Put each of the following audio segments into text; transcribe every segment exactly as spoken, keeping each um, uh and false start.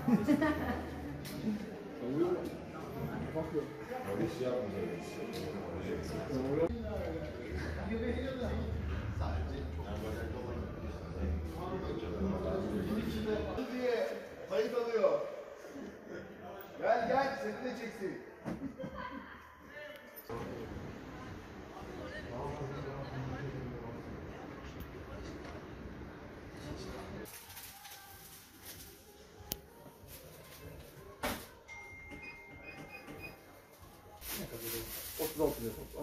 diye kayıt alıyor. Gel gel seni de çeksin. otuz altı lira toplam.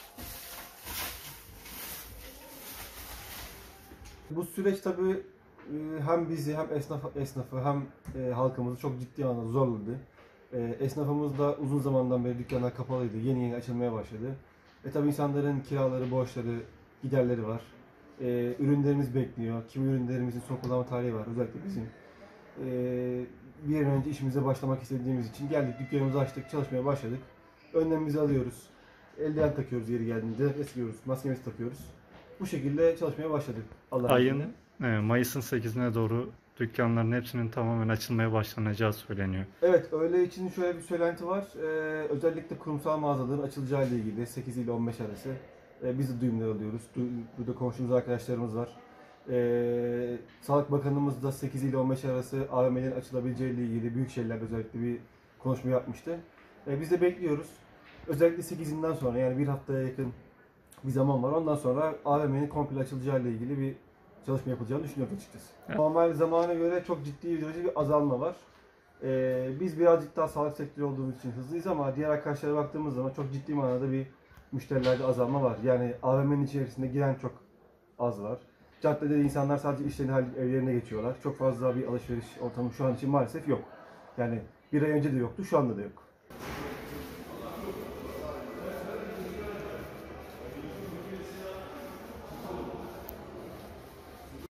Bu süreç tabii hem bizi hem esnaf, esnafı hem e, halkımızı çok ciddi anlamda zorladı. E, esnafımız da uzun zamandan beri dükkanlar kapalıydı. Yeni yeni açılmaya başladı. E tabii insanların kiraları, borçları, giderleri var. E, ürünlerimiz bekliyor. Kimi ürünlerimizin son kullanma tarihi var. Özellikle bizim. E, bir an önce işimize başlamak istediğimiz için geldik, dükkanımızı açtık, çalışmaya başladık. Önlemimizi alıyoruz. Eldiven takıyoruz yeri geldiğinde, eskiyoruz, maskemizi takıyoruz. Bu şekilde çalışmaya başladık. Allah'ın Ayın e, Mayıs'ın sekizine doğru dükkanların hepsinin tamamen açılmaya başlanacağı söyleniyor. Evet, öğle için şöyle bir söylenti var. Ee, özellikle kurumsal mağazaların açılacağı ile ilgili sekiz ile on beş arası. Ee, biz de duyumlar alıyoruz. Du burada komşumuz, arkadaşlarımız var. Ee, Sağlık Bakanımız da sekiz ile on beş arası A V M'lerin açılabileceği ile ilgili büyük şehirlerde özellikle bir konuşma yapmıştı. Ee, biz de bekliyoruz. Özellikle sekizinden sonra, yani bir haftaya yakın bir zaman var. Ondan sonra A V M'nin komple açılacağı ile ilgili bir çalışma yapılacağını düşünüyoruz açıkçası. Evet. Normal zamana göre çok ciddi bir derece bir azalma var. Ee, biz birazcık daha sağlık sektörü olduğumuz için hızlıyız ama diğer arkadaşlara baktığımız zaman çok ciddi manada bir müşterilerde azalma var. Yani A V M'nin içerisinde giren çok az var. Caddede insanlar sadece işlerini halledip evlerine geçiyorlar. Çok fazla bir alışveriş ortamı şu an için maalesef yok. Yani bir ay önce de yoktu, şu anda da yok.